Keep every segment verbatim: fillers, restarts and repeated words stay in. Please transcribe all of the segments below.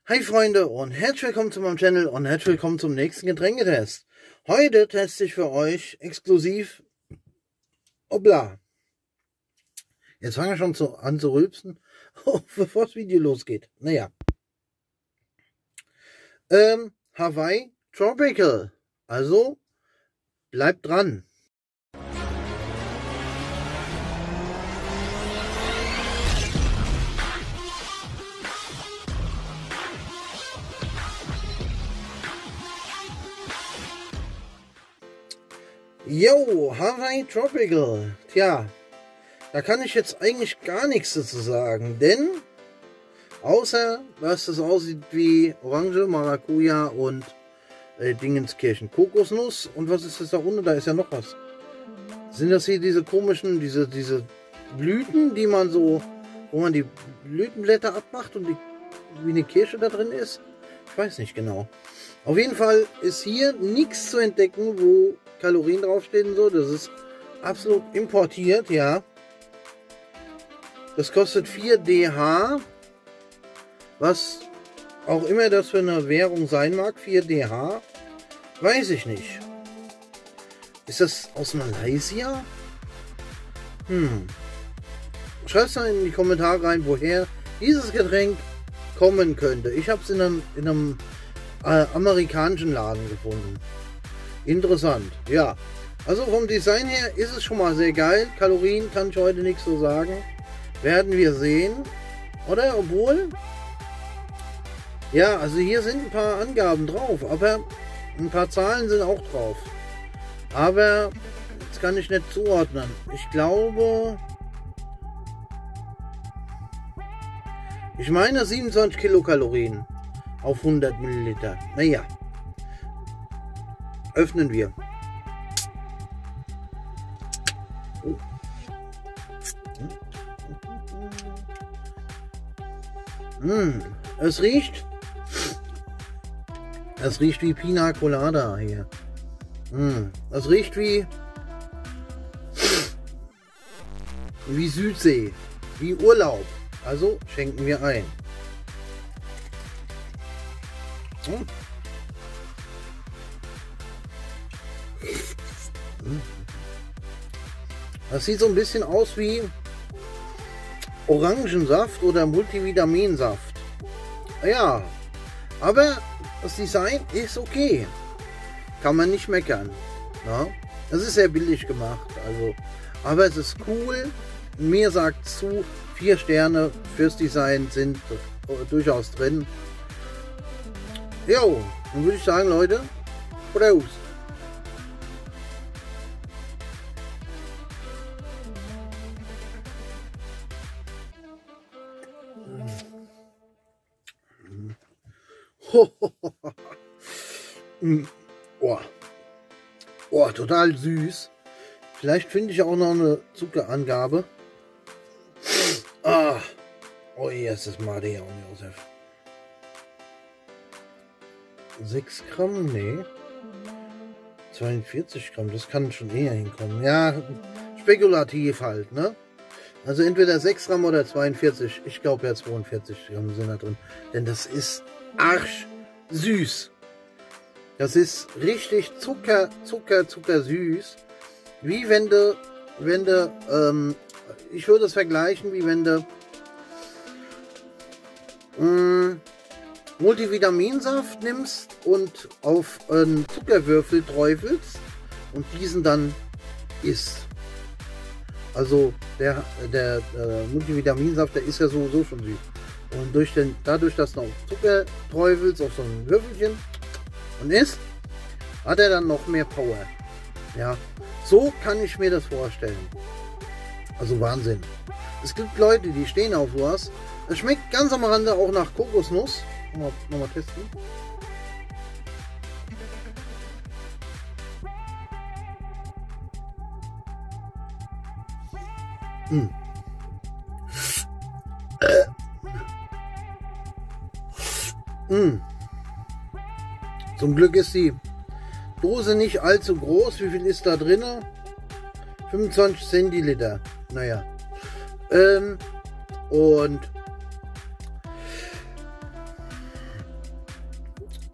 Hi Freunde und herzlich willkommen zu meinem Channel und herzlich willkommen zum nächsten Getränketest. Heute teste ich für euch exklusiv Obla. Jetzt fange ich schon zu, an zu rülpsen, bevor das Video losgeht. Naja. Ähm, Hawaii Tropical. Also, bleibt dran. Yo, Hawaii Tropical. Tja, da kann ich jetzt eigentlich gar nichts dazu sagen, denn außer, dass es aussieht wie Orange, Maracuja und äh, Dingenskirchen. Kokosnuss. Und was ist das da unten? Da ist ja noch was. Sind das hier diese komischen, diese, diese Blüten, die man so, wo man die Blütenblätter abmacht und die, wie eine Kirsche da drin ist? Ich weiß nicht genau. Auf jeden Fall ist hier nichts zu entdecken, wo Kalorien draufstehen, so. Das ist absolut importiert, ja. Das kostet vier D H. Was auch immer das für eine Währung sein mag, vier D H. Weiß ich nicht. Ist das aus Malaysia? Hm. Schreibt mal in die Kommentare rein, woher dieses Getränk kommen könnte. Ich habe es in einem, in einem äh, amerikanischen Laden gefunden. Interessant, ja. Also vom Design her ist es schon mal sehr geil. Kalorien kann ich heute nichts so sagen. Werden wir sehen. Oder? Obwohl... Ja, also hier sind ein paar Angaben drauf, aber ein paar Zahlen sind auch drauf. Aber jetzt kann ich nicht zuordnen. Ich glaube... Ich meine siebenundzwanzig Kilokalorien auf hundert Milliliter. Naja. Öffnen wir. Oh. Mm, es riecht. Es riecht wie Pina Colada hier. Mm, es riecht wie wie Südsee, wie Urlaub. Also schenken wir ein. Mm. Das sieht so ein bisschen aus wie Orangensaft oder Multivitaminsaft. Ja, aber das Design ist okay. Kann man nicht meckern. Ja, das ist sehr billig gemacht. Also, aber es ist cool. Mir sagt zu, vier Sterne fürs Design sind durchaus drin. Jo, dann würde ich sagen, Leute, Prost. Oh. Oh, total süß. Vielleicht finde ich auch noch eine Zuckerangabe. Ah. Oh, hier ist das Maria und Josef. sechs Gramm? Nee. zweiundvierzig Gramm, das kann schon eher hinkommen. Ja, spekulativ halt, ne? Also entweder sechs Gramm oder zweiundvierzig. Ich glaube ja zweiundvierzig Gramm sind da drin. Denn das ist arsch süß. Das ist richtig Zucker, Zucker, Zucker süß. Wie wenn du, wenn du, ähm, ich würde es vergleichen, wie wenn du ähm, Multivitaminsaft nimmst und auf einen Zuckerwürfel träufelst und diesen dann isst. Also der, der äh, Multivitaminsaft, der ist ja sowieso schon süß. Und durch den, dadurch, dass du auf Zucker träufelst, auf so ein Würfelchen und isst, hat er dann noch mehr Power. Ja, so kann ich mir das vorstellen. Also Wahnsinn. Es gibt Leute, die stehen auf sowas. Es schmeckt ganz am Rande auch nach Kokosnuss. Nochmal, nochmal testen. Mm. Mm. Zum Glück ist die Dose nicht allzu groß. Wie viel ist da drin? fünfundzwanzig Zentiliter. Naja. Ähm, und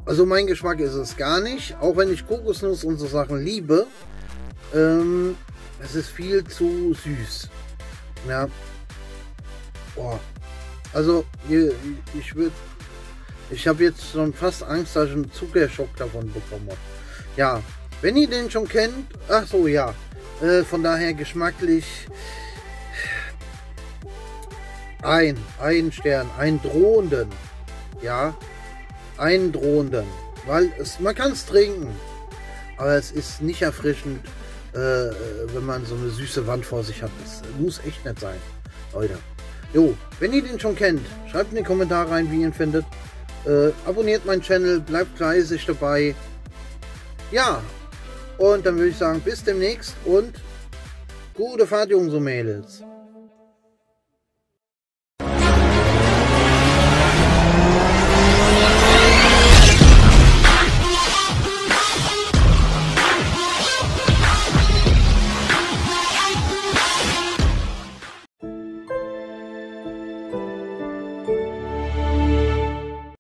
Also mein Geschmack ist es gar nicht, auch wenn ich Kokosnuss und so Sachen liebe. Ähm, es ist viel zu süß. Ja. Boah. Also ich würde, ich habe jetzt schon fast Angst, dass ich einen Zuckerschock davon bekomme. Ja, wenn ihr den schon kennt, ach so, ja, äh, von daher geschmacklich ein, ein Stern, einen drohenden, ja, einen drohenden, weil es, man kann es trinken, aber es ist nicht erfrischend, äh, wenn man so eine süße Wand vor sich hat. Das muss echt nicht sein, Leute. Jo, wenn ihr den schon kennt, schreibt in die Kommentare rein, wie ihr ihn findet. Äh, abonniert meinen Channel, bleibt fleißig dabei. Ja, und dann würde ich sagen, bis demnächst und gute Fahrt, Jungs und Mädels.